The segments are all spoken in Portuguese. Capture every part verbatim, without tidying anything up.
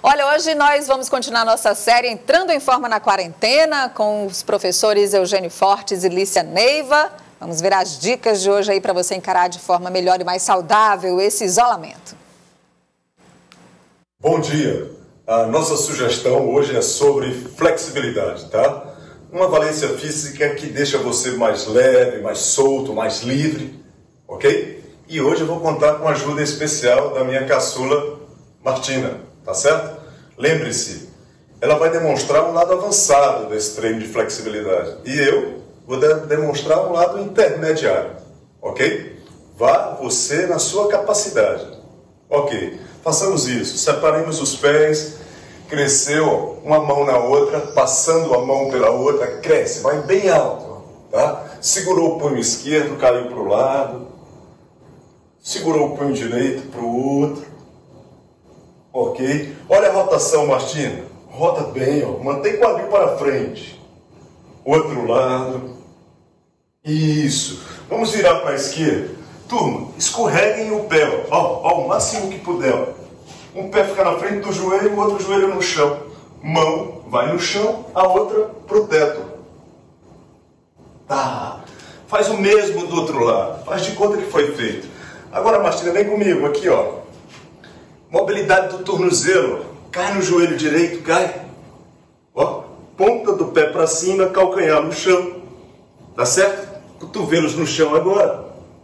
Olha, hoje nós vamos continuar nossa série Entrando em Forma na Quarentena com os professores Eugênio Fortes e Lícia Neiva. Vamos ver as dicas de hoje aí para você encarar de forma melhor e mais saudável esse isolamento. Bom dia. A nossa sugestão hoje é sobre flexibilidade, tá? Uma valência física que deixa você mais leve, mais solto, mais livre, ok? E hoje eu vou contar com a ajuda especial da minha caçula Martina, tá certo? Lembre-se, ela vai demonstrar um lado avançado desse treino de flexibilidade e eu vou de demonstrar um lado intermediário, ok? Vá você na sua capacidade. Ok, façamos isso, separemos os pés, cresceu uma mão na outra, passando a mão pela outra, cresce, vai bem alto, tá? Segurou o punho esquerdo, caiu para o lado, segurou o punho direito para o outro, ok? Olha a rotação, Martina, rota bem, ó. Mantém o quadril para frente, outro lado, isso, vamos virar para a esquerda. Turma, escorreguem o pé, ó, ó, o máximo que puder, ó. Um pé fica na frente do joelho, o outro joelho no chão. Mão vai no chão, a outra pro teto. Tá. Faz o mesmo do outro lado. Faz de conta que foi feito. Agora, Martina, vem comigo aqui, ó. Mobilidade do tornozelo. Cai no joelho direito, cai. Ó, ponta do pé para cima, calcanhar no chão. Tá certo? Cotovelos no chão agora.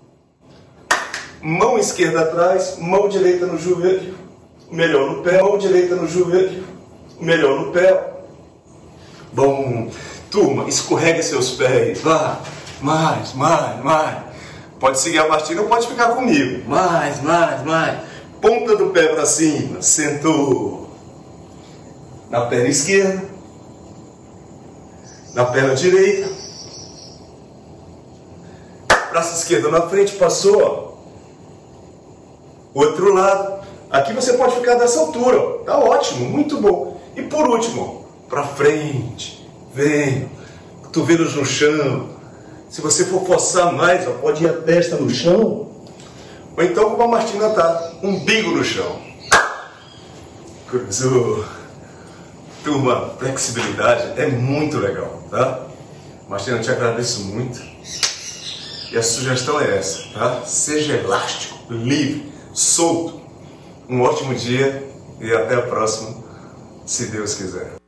Mão esquerda atrás, mão direita no joelho, melhor no pé, mão direita no joelho, melhor no pé. Bom, turma, escorregue seus pés, vá, mais, mais, mais. Pode seguir a Martina ou pode ficar comigo. Mais, mais, mais. Ponta do pé para cima, sentou. Na perna esquerda, na perna direita. Braço esquerdo na frente, passou, ó. Outro lado. Aqui você pode ficar dessa altura, ó. Tá ótimo, muito bom. E por último, para frente, vem, cotovelos no chão. Se você for forçar mais, ó, pode ir a testa no chão. Ou então, como a Martina tá, umbigo no chão. Cruzou. Turma, flexibilidade é muito legal, tá? Martina, eu te agradeço muito. E a sugestão é essa, tá? Seja elástico, livre, solto. Um ótimo dia e até a próxima, se Deus quiser.